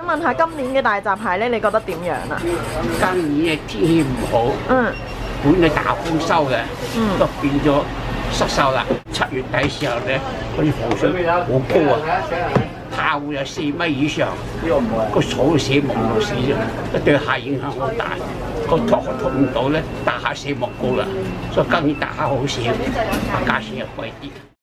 問下今年嘅大閘蟹咧，你覺得點樣啊？ 今年嘅天氣唔好，本嚟大豐收嘅，都變咗失收啦。7月底時候咧，嗰啲河水好高啊，下會有4米以上，個草死亡率死咗，對蟹影響好大。個托唔到咧，大蟹死亡高啦，所以今年大蟹好少，價錢又貴啲。